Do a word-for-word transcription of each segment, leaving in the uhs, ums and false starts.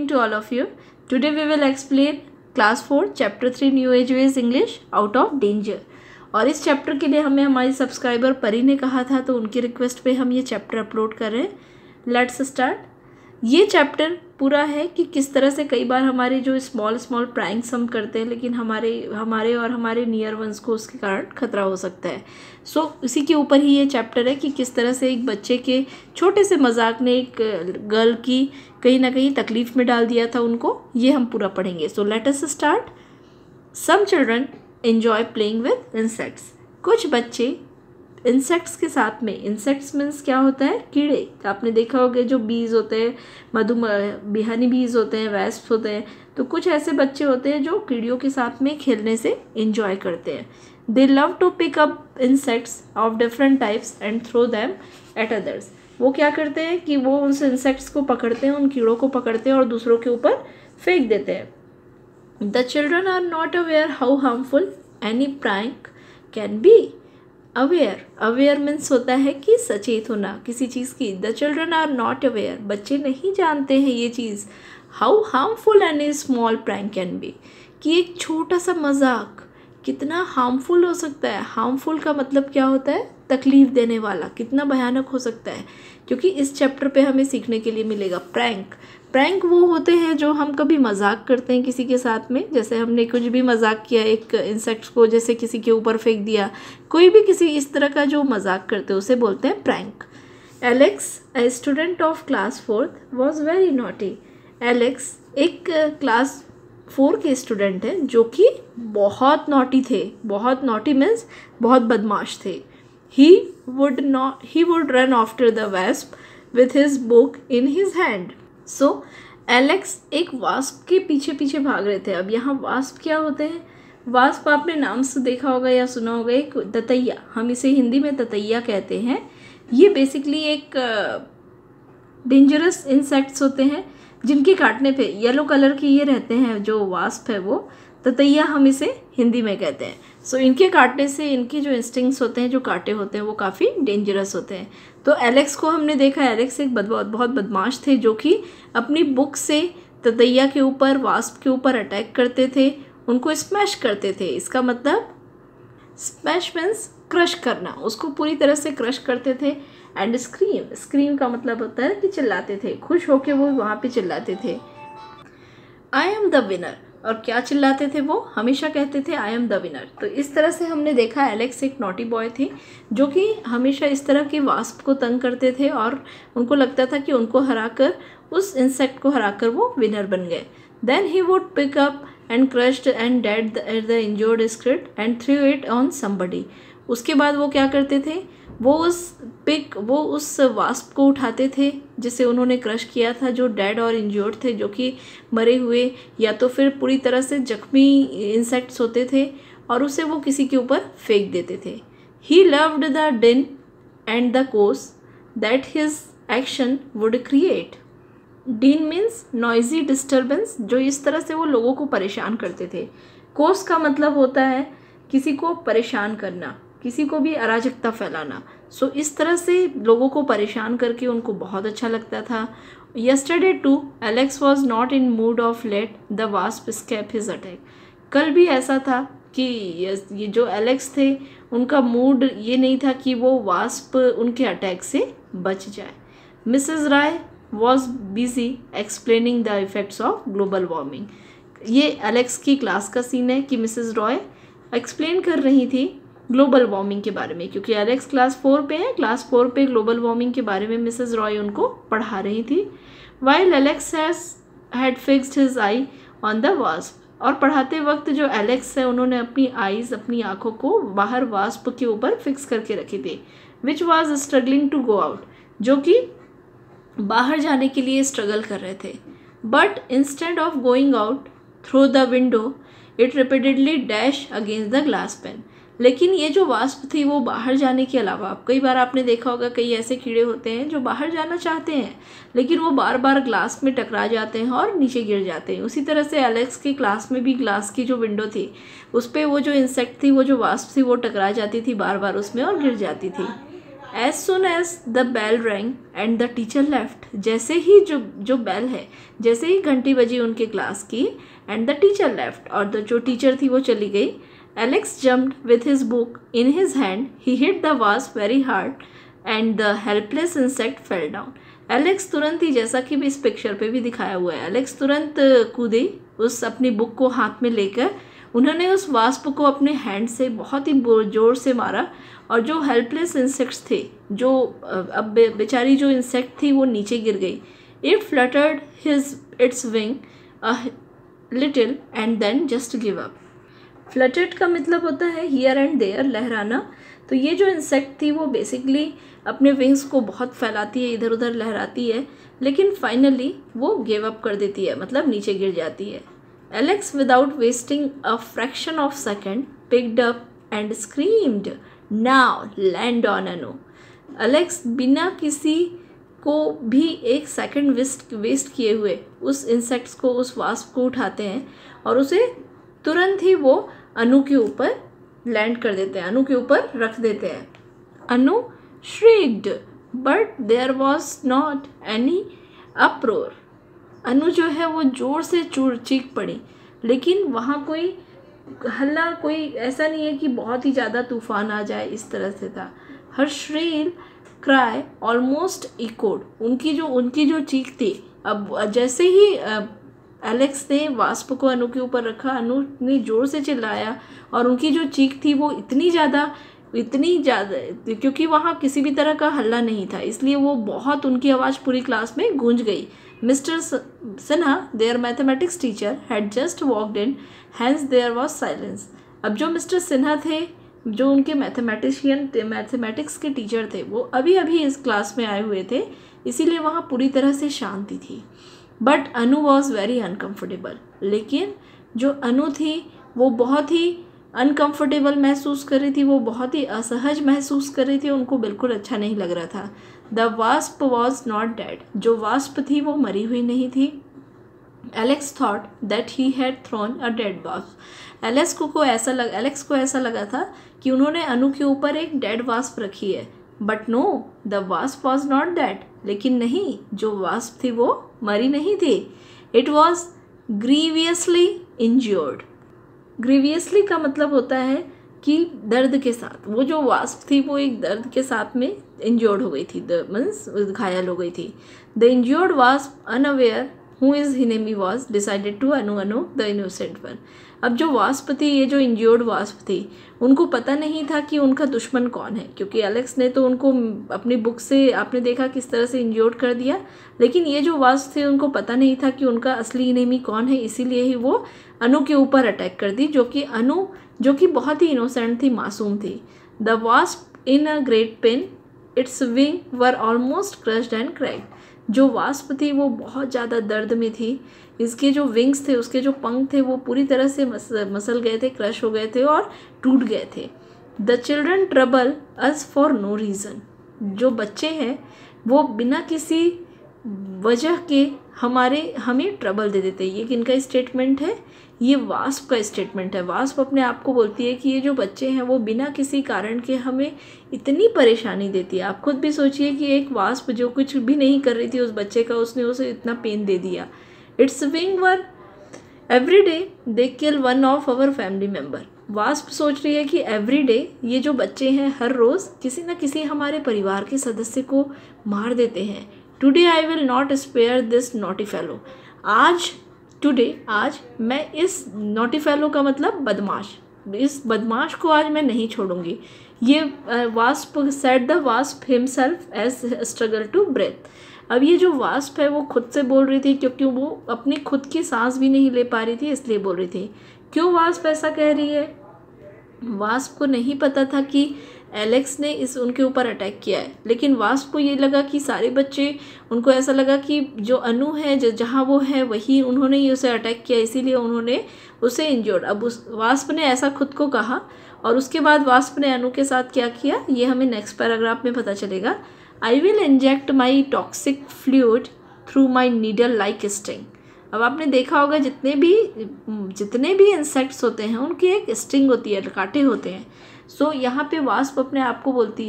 to all of you. Today we will explain class four chapter three New Age Ways English out of danger. और इस chapter के लिए हमें हमारी subscriber परी ने कहा था, तो उनकी रिक्वेस्ट पे हम ये चैप्टर अपलोड कर रहे हैं. Let's start. ये चैप्टर पूरा है कि किस तरह से कई बार हमारे जो स्मॉल स्मॉल प्रैंक्स हम करते हैं, लेकिन हमारे हमारे और हमारे नियर वंस को उसके कारण खतरा हो सकता है. सो so, इसी के ऊपर ही ये चैप्टर है कि किस तरह से एक बच्चे के छोटे से मजाक ने एक गर्ल की कहीं ना कहीं तकलीफ में डाल दिया था उनको. ये हम पूरा पढ़ेंगे. So let us start. Some children enjoy playing with insects. कुछ बच्चे इंसेक्ट्स के साथ में, इंसेक्ट्स मीन्स क्या होता है, कीड़े. आपने देखा होगा जो बीज होते हैं, मधु बिहानी बीज होते हैं, वैस्प होते हैं. तो कुछ ऐसे बच्चे होते हैं जो कीड़ियों के साथ में खेलने से इंजॉय करते हैं. They love to pick up insects of different types and throw them at others. वो क्या करते हैं कि वो उस इंसेक्ट्स को पकड़ते हैं, उन कीड़ों को पकड़ते हैं और दूसरों के ऊपर फेंक देते हैं. The children are not aware how harmful any prank can be. Aware, aware means होता है कि सचेत होना किसी चीज़ की. The children are not aware, बच्चे नहीं जानते हैं ये चीज़. How harmful any small prank can be, कि एक छोटा सा मजाक कितना हार्मफुल हो सकता है. हार्मफुल का मतलब क्या होता है, तकलीफ देने वाला. कितना भयानक हो सकता है, क्योंकि इस चैप्टर पे हमें सीखने के लिए मिलेगा प्रैंक. प्रैंक वो होते हैं जो हम कभी मजाक करते हैं किसी के साथ में. जैसे हमने कुछ भी मजाक किया, एक इंसेक्ट्स को जैसे किसी के ऊपर फेंक दिया, कोई भी किसी इस तरह का जो मजाक करते हैं उसे बोलते हैं prank. Alex, a student of class fourth, was very naughty. Alex एक क्लास फोर के स्टूडेंट हैं जो कि बहुत नॉटी थे. बहुत नॉटी मीन्स बहुत बदमाश थे. He would not he would run after the wasp with his book in his hand. So Alex एक वास्प के पीछे पीछे भाग रहे थे. अब यहाँ वास्प क्या होते हैं, वास्प आपने नाम से देखा होगा या सुना होगा, एक ततैया. हम इसे हिंदी में ततैया कहते हैं. ये बेसिकली एक डेंजरस इंसेक्ट्स होते हैं जिनके काटने पे येलो कलर के ये रहते हैं. जो वास्प है वो ततैया हम इसे हिंदी में कहते हैं. सो so, इनके काटने से इनके जो इंस्टिंक्ट्स होते हैं, जो कांटे होते हैं, वो काफ़ी डेंजरस होते हैं. तो एलेक्स को हमने देखा, एलेक्स एक बद, बहुत बदमाश थे जो कि अपनी बुक से ततैया के ऊपर, वास्प के ऊपर अटैक करते थे, उनको स्मैश करते थे. इसका मतलब स्मैश मीन्स क्रश करना, उसको पूरी तरह से क्रश करते थे. एंड स्क्रीम, स्क्रीम का मतलब होता है कि चिल्लाते थे, खुश होके वो वहाँ पे चिल्लाते थे. I am the winner. और क्या चिल्लाते थे वो, हमेशा कहते थे आई एम द विनर. तो इस तरह से हमने देखा एलेक्स एक नॉटी बॉय थे जो कि हमेशा इस तरह के वास्प को तंग करते थे और उनको लगता था कि उनको हराकर, उस इंसेक्ट को हराकर वो विनर बन गए. Then he would pick up and crushed and dead the injured script and threw it on somebody. उसके बाद वो क्या करते थे, वो उस पिक वो उस वास्प को उठाते थे जिसे उन्होंने क्रश किया था, जो डेड और इंजर्ड थे, जो कि मरे हुए या तो फिर पूरी तरह से जख्मी इंसेक्ट्स होते थे, और उसे वो किसी के ऊपर फेंक देते थे. He loved the din and the chaos that his action would create. Din means noisy disturbance, जो इस तरह से वो लोगों को परेशान करते थे. कोस का मतलब होता है किसी को परेशान करना, किसी को भी अराजकता फैलाना. सो so, इस तरह से लोगों को परेशान करके उनको बहुत अच्छा लगता था. Yesterday too Alex was not in mood of let the wasp escape his attack. कल भी ऐसा था कि ये जो एलेक्स थे उनका मूड ये नहीं था कि वो वास्प उनके अटैक से बच जाए. Mrs Rai was busy explaining the effects of global warming. ये एलेक्स की क्लास का सीन है कि मिसेस रॉय एक्सप्लेन कर रही थी ग्लोबल वार्मिंग के बारे में, क्योंकि एलेक्स क्लास फोर पे है. क्लास फोर पे ग्लोबल वार्मिंग के बारे में मिसेस रॉय उनको पढ़ा रही थी. While Alex had fixed his eye on the wasp. और पढ़ाते वक्त जो एलेक्स है उन्होंने अपनी आईज, अपनी आँखों को बाहर वास्प के ऊपर फिक्स करके रखे थे. Which was struggling to go out, जो कि बाहर जाने के लिए स्ट्रगल कर रहे थे. But instead of going out through the window it repeatedly dash against the glass pane. लेकिन ये जो वास्प थी वो बाहर जाने के अलावा, कई बार आपने देखा होगा कई ऐसे कीड़े होते हैं जो बाहर जाना चाहते हैं लेकिन वो बार बार ग्लास में टकरा जाते हैं और नीचे गिर जाते हैं. उसी तरह से एलेक्स की क्लास में भी ग्लास की जो विंडो थी उस पर वो जो इंसेक्ट थी, वो जो वास्प थी, वो टकरा जाती थी बार बार उसमें और गिर जाती थी. As soon as the bell rang and the teacher left, जैसे ही जो जो बेल है, जैसे ही घंटी बजी उनके क्लास की, एंड द टीचर लेफ्ट, और द जो टीचर थी वो चली गई, Alex jumped with his book in his hand, he hit the wasp very hard and the helpless insect fell down. एलेक्स तुरंत ही, जैसा कि भी इस पिक्चर पे भी दिखाया हुआ है, एलेक्स तुरंत कूदे उस अपनी बुक को हाथ में लेकर, उन्होंने उस वास्प को अपने हैंड से बहुत ही जोर से मारा, और जो हेल्पलेस इंसेक्ट्स थे, जो अब बेचारी जो इंसेक्ट थी वो नीचे गिर गई। It fluttered his its wing a little and then just give up. Fluttered का मतलब होता है हियर एंड देयर, लहराना। तो ये जो इंसेक्ट थी वो बेसिकली अपने विंग्स को बहुत फैलाती है, इधर उधर लहराती है, लेकिन फाइनली वो गिव अप कर देती है, मतलब नीचे गिर जाती है। Alex without wasting a fraction of second picked up and screamed, now land on Anu. Alex बिना किसी को भी एक सेकंड वेस्ट वेस्ट किए हुए उस इंसेक्ट्स को, उस वास्प को उठाते हैं और उसे तुरंत ही वो अनु के ऊपर लैंड कर देते हैं, अनु के ऊपर रख देते हैं। Anu shrieked but there was not any uproar. Anu जो है वो जोर से चूर चीख पड़ी, लेकिन वहाँ कोई हल्ला, कोई ऐसा नहीं है कि बहुत ही ज़्यादा तूफान आ जाए, इस तरह से था। Her shrill cry almost echoed, उनकी जो उनकी जो चीख थी, अब जैसे ही एलेक्स ने वास्प को अनु के ऊपर रखा, अनु ने ज़ोर से चिल्लाया और उनकी जो चीख थी वो इतनी ज़्यादा इतनी ज़्यादा क्योंकि वहाँ किसी भी तरह का हल्ला नहीं था, इसलिए वो बहुत, उनकी आवाज़ पूरी क्लास में गूंज गई। Mister Sinha, their mathematics teacher, had just walked in, hence there was silence. अब जो मिस्टर सिन्हा थे, जो उनके मैथमेटिशियन मैथमेटिक्स के टीचर थे, वो अभी अभी इस क्लास में आए हुए थे, इसीलिए वहाँ पूरी तरह से शांति थी। But Anu was very uncomfortable, लेकिन जो अनु थी वो बहुत ही अनकम्फर्टेबल महसूस कर रही थी, वो बहुत ही असहज महसूस कर रही थी, उनको बिल्कुल अच्छा नहीं लग रहा था। The wasp was not dead, जो वास्प थी वो मरी हुई नहीं थी। Alex thought that he had thrown a dead wasp. Alex को, को ऐसा लग एलेक्स को ऐसा लगा था कि उन्होंने अनु के ऊपर एक डेड वास्प रखी है। But no, the wasp was not dead, लेकिन नहीं, जो वास्प थी वो मरी नहीं थी। It was grievously injured. Grievously का मतलब होता है कि दर्द के साथ, वो जो वास्प थी वो एक दर्द के साथ में इंज्योर्ड हो गई थी, मीन्स घायल हो गई थी। The injured wasp unaware who is his enemy was decided to Anu Anu the innocent one. अब जो वास्प थी, ये जो इंज्योर्ड वास्प थी, उनको पता नहीं था कि उनका दुश्मन कौन है, क्योंकि एलेक्स ने तो उनको अपनी बुक से, आपने देखा किस तरह से इंज्योर्ड कर दिया, लेकिन ये जो वास्प थे उनको पता नहीं था कि उनका असली इनेमी कौन है, इसीलिए ही वो अनु के ऊपर अटैक कर दी, जो कि अनु जो कि बहुत ही इनोसेंट थी, मासूम थी। The wasp in a great pain, its wing were almost crushed and cracked. जो वास्प थी वो बहुत ज़्यादा दर्द में थी, इसके जो विंग्स थे, उसके जो पंख थे वो पूरी तरह से मस, मसल गए थे, क्रश हो गए थे और टूट गए थे। The children trouble us for no reason. जो बच्चे हैं वो बिना किसी वजह के हमारे हमें ट्रबल दे देते हैं। ये किनका स्टेटमेंट है? ये वास्प का स्टेटमेंट है। वास्प अपने आप को बोलती है कि ये जो बच्चे हैं वो बिना किसी कारण के हमें इतनी परेशानी देती है। आप खुद भी सोचिए कि एक वास्प जो कुछ भी नहीं कर रही थी उस बच्चे का, उसने उसे इतना पेन दे दिया। Its wing were every day they kill one of our family member. Wasp सोच रही है कि एवरी डे ये जो बच्चे हैं हर रोज़ किसी न किसी हमारे परिवार के सदस्य को मार देते हैं। Today I will not spare this naughty fellow. आज टुडे आज मैं इस नॉटी फेलो का मतलब बदमाश, इस बदमाश को आज मैं नहीं छोड़ूंगी। ये wasp said the wasp himself as struggle to breathe. अब ये जो वास्प है वो खुद से बोल रही थी, क्योंकि वो अपनी खुद की सांस भी नहीं ले पा रही थी, इसलिए बोल रही थी। क्यों वास्प ऐसा कह रही है? वास्प को नहीं पता था कि एलेक्स ने इस उनके ऊपर अटैक किया है, लेकिन वास्प को ये लगा कि सारे बच्चे, उनको ऐसा लगा कि जो अनु है, जो जहाँ वो है वही उन्होंने ही उसे अटैक किया, इसीलिए उन्होंने उसे इंजोर्ड। अब उस वास्प ने ऐसा खुद को कहा और उसके बाद वास्प ने अनु के साथ क्या किया ये हमें नेक्स्ट पैराग्राफ में पता चलेगा। I will inject my toxic fluid through my needle like sting. अब आपने देखा होगा जितने भी जितने भी इंसेक्ट्स होते हैं उनकी एक स्टिंग होती है, कांटे होते हैं। सो so, यहाँ पे वास्प अपने आप को बोलती है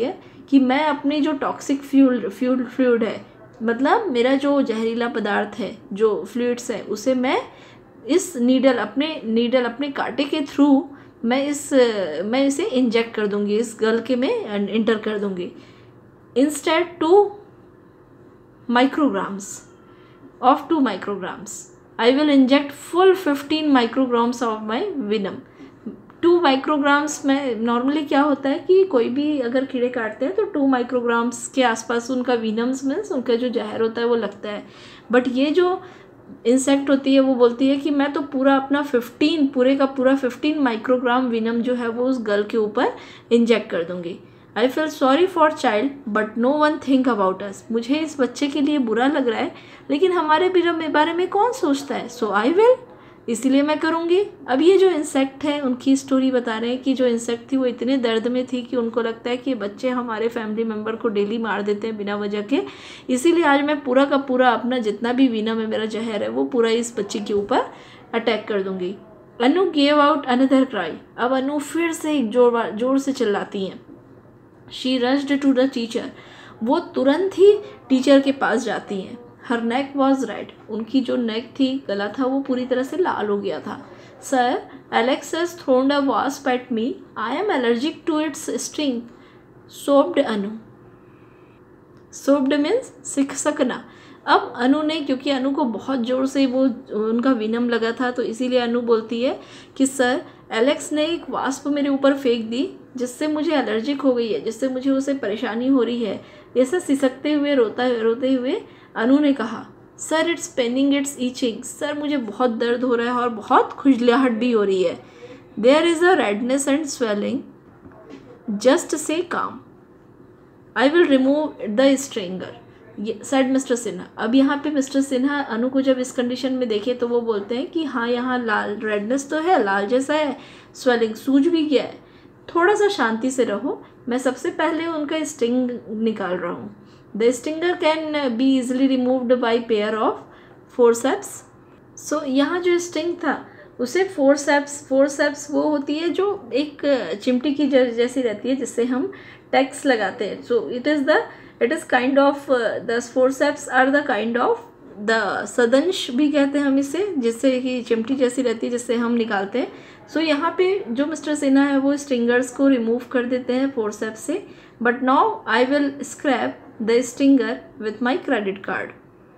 कि मैं अपनी जो टॉक्सिक फ्यूल फ्यूल फ्लूइड है, मतलब मेरा जो जहरीला पदार्थ है, जो फ्लूइड्स है, उसे मैं इस नीडल अपने नीडल अपने कांटे के थ्रू मैं इस मैं इसे इंजेक्ट कर दूंगी, इस गल के में इंटर कर दूंगी। Instead two micrograms of two micrograms. I will inject full fifteen micrograms of my venom. Two micrograms में नॉर्मली क्या होता है कि कोई भी अगर कीड़े काटते हैं तो टू माइक्रोग्राम्स के आसपास उनका विनम्स मीन्स उनका जो जहर होता है वो लगता है। बट ये जो इंसेक्ट होती है वो बोलती है कि मैं तो पूरा अपना फिफ्टीन पूरे का पूरा फिफ्टीन माइक्रोग्राम विनम जो है वो उस गल के ऊपर इंजेक्ट कर दूंगी। I feel sorry for child but no one think about us. मुझे इस बच्चे के लिए बुरा लग रहा है लेकिन हमारे बारे में कौन सोचता है। सो आई विल, इसीलिए मैं करूँगी। अब ये जो इंसेक्ट है उनकी स्टोरी बता रहे हैं कि जो इंसेक्ट थी वो इतने दर्द में थी कि उनको लगता है कि बच्चे हमारे फैमिली मेम्बर को डेली मार देते हैं बिना वजह के, इसीलिए आज मैं पूरा का पूरा अपना जितना भी वीना में मेरा जहर है वो पूरा इस बच्चे के ऊपर अटैक कर दूंगी। Anu gave out another cry. अब अनु फिर से एक जोर जोर से चिल्लाती हैं। She rushed to the teacher. वो तुरंत ही टीचर के पास जाती हैं। Her neck was red. उनकी जो नेक थी, गला था, वो पूरी तरह से लाल हो गया था। Sir, Alex has thrown a wasp at me. I am allergic to its sting, sobbed Anu. Sobbed means सिक सकना। अब अनु ने, क्योंकि अनु को बहुत ज़ोर से वो उनका विनम लगा था, तो इसीलिए अनु बोलती है कि सर, एलेक्स ने एक वास्प मेरे ऊपर फेंक दी जिससे मुझे एलर्जिक हो गई है, जिससे मुझे उसे परेशानी हो रही है। ऐसा सिसकते हुए रोता रोते हुए अनु ने कहा, sir it's paining, it's itching. Sir मुझे बहुत दर्द हो रहा है और बहुत खुजलाहट भी हो रही है। There is a redness and swelling, just say calm. I will remove the stringer, said Mister Sinha. अब यहाँ पे मिस्टर सिन्हा अनु को जब इस कंडीशन में देखे तो वो बोलते हैं कि हाँ, यहाँ लाल रेडनेस तो है, लाल जैसा है, स्वेलिंग सूज भी गया है, थोड़ा सा शांति से रहो, मैं सबसे पहले उनका स्टिंग निकाल रहा हूँ। The stinger can be easily removed by pair of forceps. So यहाँ जो स्टिंग था उसे फोरसेप्स फोरसेप्स वो होती है जो एक चिमटी की जैसी रहती है जिससे हम टैक्स लगाते हैं। So it is the it is kind of the forceps are the kind of the सदंश भी कहते हैं हम इसे, जिससे कि चिमटी जैसी रहती है जिससे हम निकालते हैं। सो so, यहाँ पे जो मिस्टर सिन्हा है वो स्टिंगर्स को रिमूव कर देते हैं फोरसेप्स से। But now I will scrap the stinger with my credit card.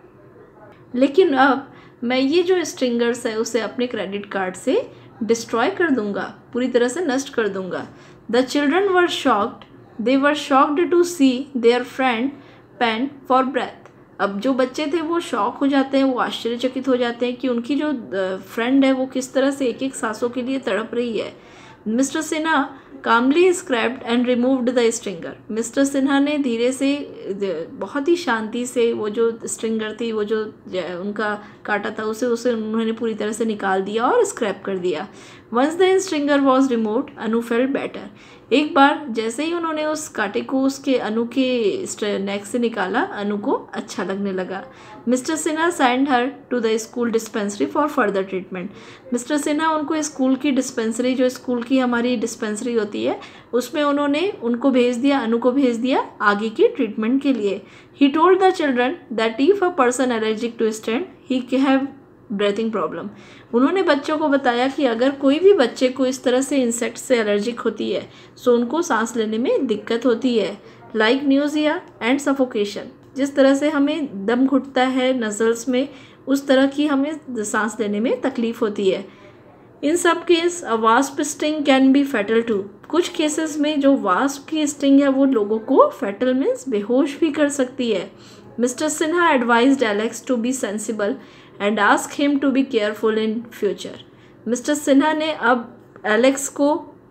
लेकिन अब मैं ये जो स्टिंगर्स है उसे अपने क्रेडिट कार्ड से डिस्ट्रॉय कर दूंगा, पूरी तरह से नष्ट कर दूंगा। The children were shocked, they were shocked to see their friend pant for breath. अब जो बच्चे थे वो शॉक हो जाते हैं, वो आश्चर्यचकित हो जाते हैं कि उनकी जो फ्रेंड है वो किस तरह से एक एक सांसों के लिए तड़प रही है। Mister Sinha calmly scraped and removed the stringer. Mister Sinha ने धीरे से, बहुत ही शांति से वो जो स्ट्रिंगर थी, वो जो उनका काटा था, उसे उसे उन्होंने पूरी तरह से निकाल दिया और स्क्रैप कर दिया। Once the stringer was removed, Anu felt better. एक बार जैसे ही उन्होंने उस कांटे को उसके अनु के नेक से निकाला, अनु को अच्छा लगने लगा। Mister Sinha send her to the school dispensary for further treatment. Mister Sinha उनको स्कूल की डिस्पेंसरी, जो स्कूल की हमारी डिस्पेंसरी होती है, उसमें उन्होंने उनको भेज दिया, अनु को भेज दिया आगे की ट्रीटमेंट के लिए। He told the children that if a person allergic to stand he have breathing problem. उन्होंने बच्चों को बताया कि अगर कोई भी बच्चे को इस तरह से इंसेक्ट से एलर्जिक होती है तो उनको सांस लेने में दिक्कत होती है, लाइक न्यूजिया एंड सफोकेशन। जिस तरह से हमें दम घुटता है नजल्स में, उस तरह की हमें सांस लेने में तकलीफ होती है। In some case a wasp sting can be fatal too. कुछ केसेस में जो वास्प की स्टिंग है वो लोगों को फैटल मीन्स बेहोश भी कर सकती है। Mister Sinha advised Alex to be sensible and ask him to be careful in future. Mister Sinha ने अब एलेक्स को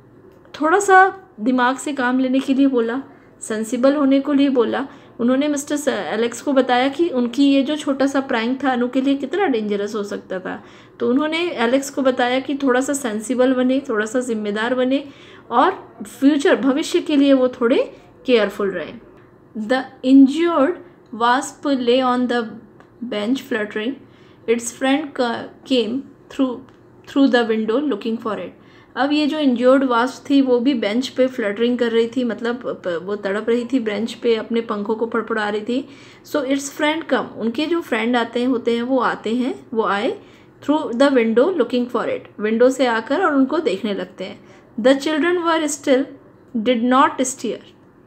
थोड़ा सा दिमाग से काम लेने के लिए बोला, सेंसिबल होने को लिए बोला। उन्होंने मिस्टर एलेक्स को बताया कि उनकी ये जो छोटा सा प्रैंक था अनु के लिए कितना डेंजरस हो सकता था। तो उन्होंने एलेक्स को बताया कि थोड़ा सा सेंसिबल बने, थोड़ा सा जिम्मेदार बने और फ्यूचर भविष्य के लिए वो थोड़े केयरफुल रहे। The injured wasp lay on the bench fluttering. Its friend came through through the window looking for it. अब ये जो इंजर्ड वास्प थी वो भी बेंच पे फ्लटरिंग कर रही थी, मतलब वो तड़प रही थी बेंच पे, अपने पंखों को फड़फड़ा रही थी। सो इट्स फ्रेंड कम, उनके जो फ्रेंड आते हैं होते हैं वो आते हैं वो आए through the window looking for it, window से आकर और उनको देखने लगते हैं। The children were still did not stir,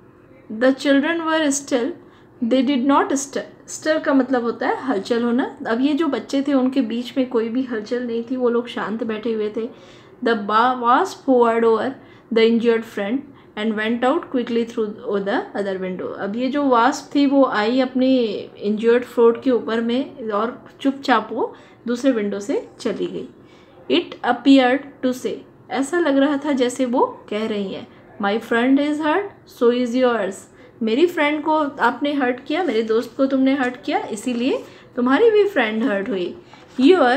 the children were still they did not stir, stir का मतलब होता है हलचल होना। अब ये जो बच्चे थे उनके बीच में कोई भी हलचल नहीं थी, वो लोग शांत बैठे हुए थे। The wasp hovered over the injured friend and went out quickly through the other window. अब ये जो वास्प थी वो आई अपनी इंजर्ड फ्रोड के ऊपर में और चुपचाप वो दूसरे विंडो से चली गई। इट अपीयर्ड टू से, ऐसा लग रहा था जैसे वो कह रही हैं, my friend is hurt so is yours, मेरी फ्रेंड को आपने हर्ट किया, मेरे दोस्त को तुमने हर्ट किया, इसीलिए तुम्हारी भी फ्रेंड हर्ट हुई। Your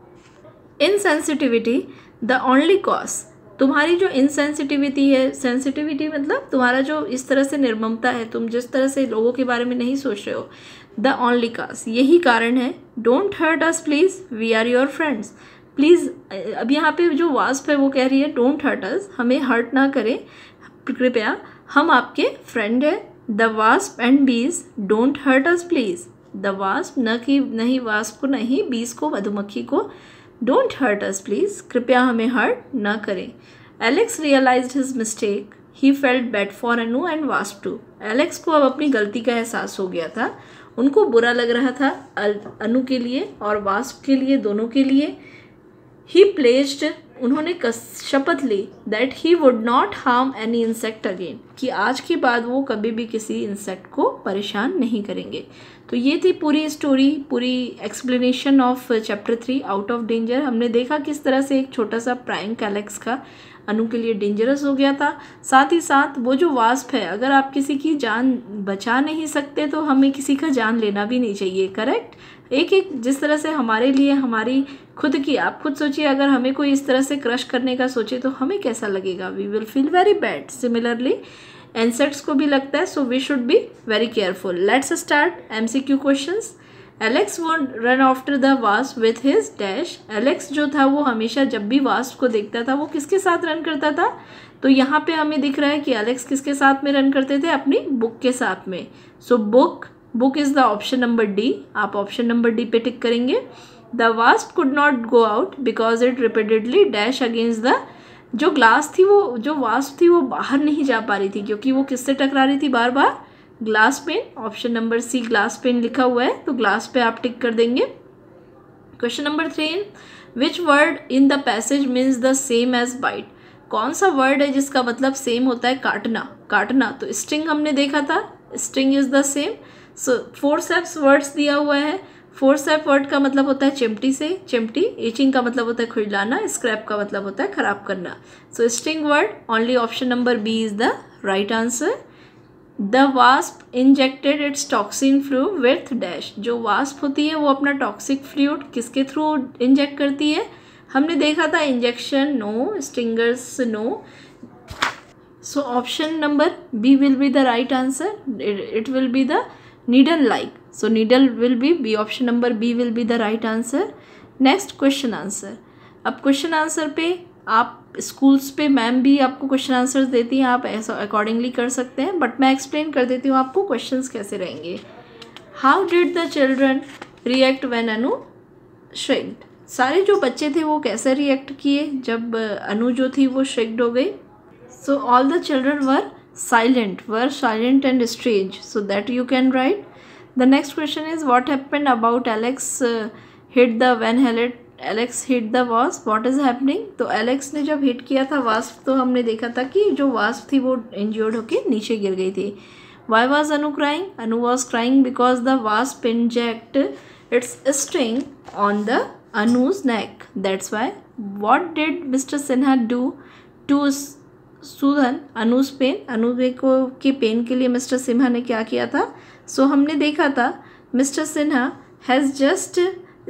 insensitivity the only cause, तुम्हारी जो इनसेंसिटिविटी है, सेंसिटिविटी मतलब तुम्हारा जो इस तरह से निर्ममता है, तुम जिस तरह से लोगों के बारे में नहीं सोच रहे हो, द ओनली कॉज, यही कारण है। Don't hurt us please, we are your friends, please. अब यहाँ पे जो वास्प है वो कह रही है डोंट हर्ट अस, हमें हर्ट ना करें कृपया, हम आपके फ्रेंड है। The wasp and bees don't hurt us please, the wasp न कि नहीं वास्प को नहीं, बीज को मधुमक्खी को, डोंट हर्ट अस प्लीज़, कृपया हमें हर्ट ना करें। Alex realised his mistake, he felt bad for Anu and wasp too, Alex को अब अपनी गलती का एहसास हो गया था, उनको बुरा लग रहा था अनु के लिए और वास्प के लिए, दोनों के लिए। ही प्लेस्ड, उन्होंने शपथ ली that he would not harm any insect again, कि आज के बाद वो कभी भी किसी इंसेक्ट को परेशान नहीं करेंगे। तो ये थी पूरी स्टोरी, पूरी explanation of chapter three out of danger. हमने देखा किस तरह से एक छोटा सा प्रैंक एलेक्स का अनु के लिए डेंजरस हो गया था। साथ ही साथ वो जो वास्प है, अगर आप किसी की जान बचा नहीं सकते तो हमें किसी का जान लेना भी नहीं चाहिए, करेक्ट। एक एक जिस तरह से हमारे लिए हमारी खुद की, आप खुद सोचिए अगर हमें कोई इस तरह से क्रश करने का सोचे तो हमें कैसा लगेगा, we will feel very bad. Similarly insects को भी लगता है, so we should be very careful. Let's start MCQ questions. Alex would run after the wasp with his dash, Alex जो था वो हमेशा जब भी वास्प को देखता था वो किसके साथ रन करता था, तो यहाँ पे हमें दिख रहा है कि एलेक्स किसके साथ में रन करते थे, अपनी बुक के साथ में। So book, book is the option number D, आप ऑप्शन नंबर डी पे टिक करेंगे। The wasp could not go out because it repeatedly dash against the, जो ग्लास थी वो, जो वास्प थी वो बाहर नहीं जा पा रही थी क्योंकि वो किससे टकरा रही थी बार बार, glass pane. Option number C glass pane लिखा हुआ है तो ग्लास पे आप टिक कर देंगे। Question number three, which word in the passage means the same as bite, कौन सा वर्ड है जिसका मतलब सेम होता है काटना, काटना। तो स्टिंग हमने देखा था, sting is the same. So forceps words दिया हुआ है, फोर्सेप वर्ड का मतलब होता है चिमटी से, चिमटी। इचिंग का मतलब होता है खुजलाना, स्क्रैप का मतलब होता है खराब करना। So sting word, only option number B is the right answer. The wasp injected its toxin fluid with dash, जो वास्प होती है वो अपना टॉक्सिक फ्लूइड किसके थ्रू इंजेक्ट करती है, हमने देखा था injection no, stingers no. So option number B will be the right answer, it will be the needle like, so needle will be B, option number B will be the right answer. Next question answer. अब question answer पे आप schools पे ma'am भी आपको question answers देती हैं, आप ऐसा अकॉर्डिंगली कर सकते हैं, बट मैं एक्सप्लेन कर देती हूँ आपको क्वेश्चंस कैसे रहेंगे। How did the children react when Anu shrinked, सारे जो बच्चे थे वो कैसे रिएक्ट किए जब अनु जो थी वो श्रिंक्ड हो गई। So all the children were silent, were silent and strange, so that you can write. The next question is what happened about Alex hit the when हेलेट Alex hit the wasp, what is happening. तो Alex ने जब hit किया था wasp तो हमने देखा था कि जो वास्प थी वो इंजर्ड होके नीचे गिर गई थी। Why was Anu crying, Anu was crying because the wasp inject its sting on the Anuj neck, that's why. What did mister Sinha do to soothen Anuj pain, Anu को के पेन के लिए मिस्टर सिन्हा ने क्या किया था। सो so, हमने देखा था mister Sinha has just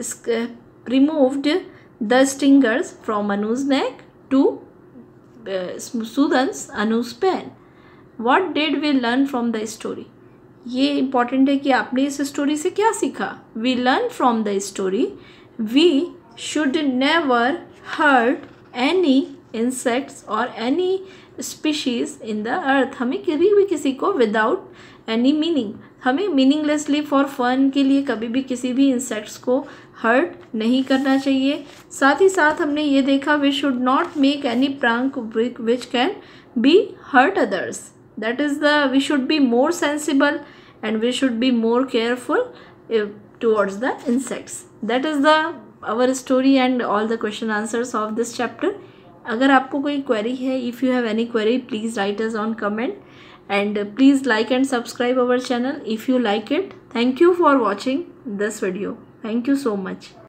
removed the stingers from Anu's neck to uh, Sudan's Anu's pen. What did we learn from the story? ये important है कि आपने इस स्टोरी से क्या सीखा। We learn from the story we should never hurt any insects or any species in the earth. हमें कभी भी किसी को without any meaning, हमें मीनिंगलेसली फॉर फन के लिए कभी भी किसी भी इंसेक्ट्स को हर्ट नहीं करना चाहिए. साथ ही साथ हमने ये देखा we should not make any prank which can be hurt others. That is the we should be more sensible and we should be more careful towards the insects. That is the our story and all the question answers of this chapter. अगर आपको कोई query है, if you have any query, please write us on comment and please like and subscribe our channel if you like it. Thank you for watching this video. Thank you so much.